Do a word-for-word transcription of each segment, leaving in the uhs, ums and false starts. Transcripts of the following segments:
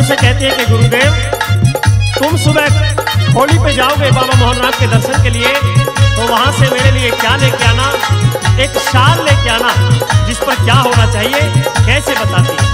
से कहती है कि गुरुदेव, तुम सुबह होली पे जाओगे बाबा मोहननाथ के दर्शन के लिए, तो वहां से मेरे लिए क्या लेके आना, एक शाल लेके आना जिस पर क्या होना चाहिए, कैसे बताती है।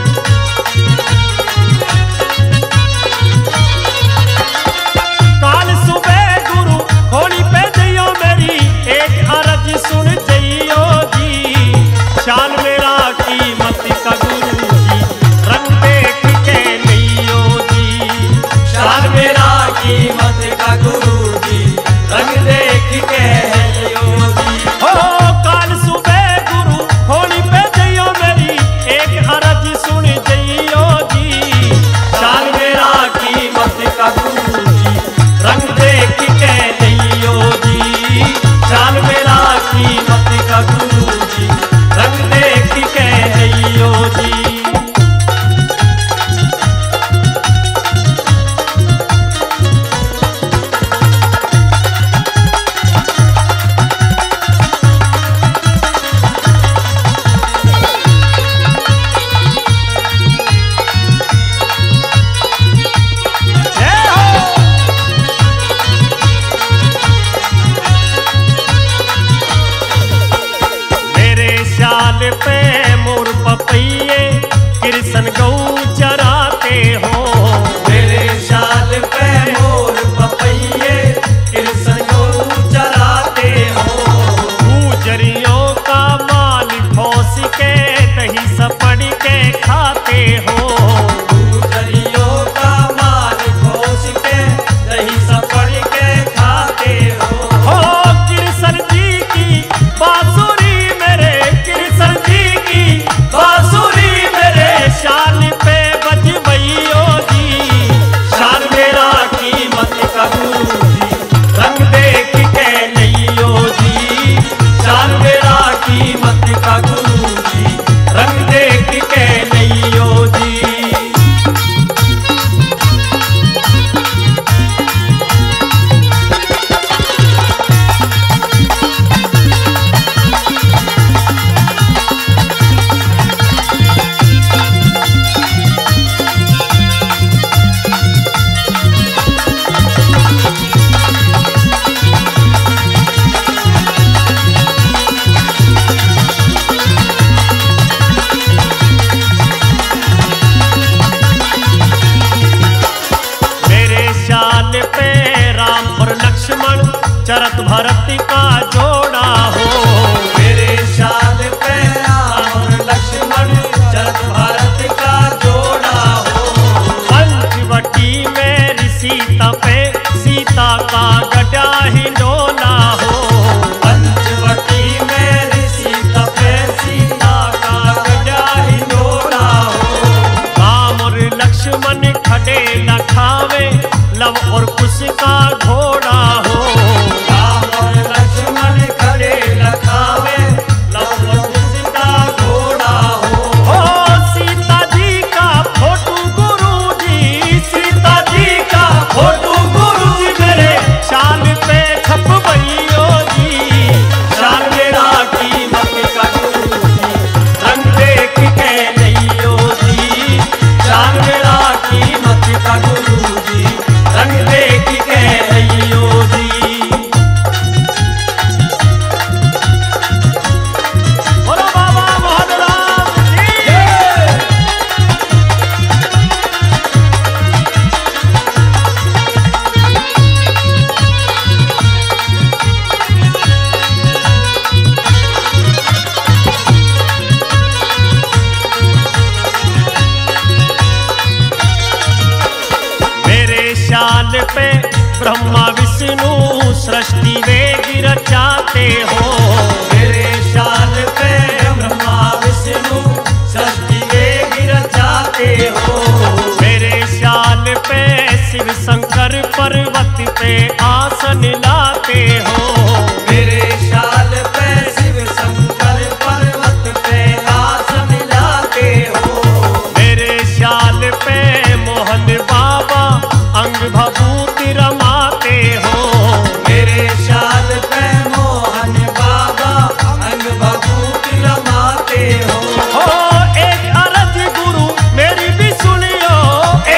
काल सुबह गुरु होली पे जइयो मेरी, एक अरज सुन जइयो जी, शाल मेरा कीमत का गुरु जी, रंग देख के लियो जी, शाल मेरा कीमत का गुरु जी, रंग देख के लियो जी। हो काल सुबह गुरु होली पे जइयो मेरी, एक अरज सुन जइयो जी, शाल मेरा कीमत का गुरु जी, रंग देख के लियो जी, शाल मेरा कीमत का गुरु जी, रंग देख के लियो जी। पे मोर पपैये कृष्ण गौ चराते हो, मेरे शाल पे मोर पपैये कृष्ण गौ चराते हो, गुजरियों का माल खोस के दही सपड़ के खाते हो, गुजरियों का माल खोस के दही सपड़ के खाते हो। हो कृष्ण जी की बांसुरी मेरे, कृष्ण जी की बांसुरी मेरे, शाल पे बजबइयो जी, शाल मेरा कीमत का गुरु जी, रंग देख के लियो जी, शाल मेरा कीमत का गुरु जी, रंग देख के लियो जी। पे राम और लक्ष्मण चरत भरत का जोड़ा हो, मेरे शाल पे राम और लक्ष्मण चरत भरत का जोड़ा हो, पंचवटी में सीता पे सीता का गड्ढा हिंडोला हो, पंचवटी में सीता पे सीता का गड्ढा हिंडोला हो, राम और लक्ष्मण खड़े न खावे लव और कुश का घोड़ा हो, राम और लक्ष्मण खड़े रखावे लव और कुश का घोड़ा हो। ओ सीता जी का फोटो गुरु जी, सीता जी का फोटो गुरु जी मेरे, शाल पे छपबइयो जी, शाल मेरा कीमत का गुरु जी, रंग देख के लियो जी, शाल मेरा कीमत का गुरु जी, रंग देख के लियो जी। बोलो बाबा मोहनराम की जय। मेरे शाल पे ब्रह्मा विष्णु सृष्टि वेद रचाते हो, मेरे शाल पे ब्रह्मा विष्णु सृष्टि वेद रचाते हो, मेरे शाल पे शिव शंकर पर्वत पे आसन लाते हो, मेरे शाल पे शिव शंकर पर्वत पे आसन लाते हो, मेरे शाल पे मोहन बाबा अंग भभूति रमाते हो, मेरे शाल पे मोहन बाबा अंग भभूति रमाते हो। हो एक अरज गुरु मेरी भी सुनियो,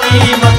कीमत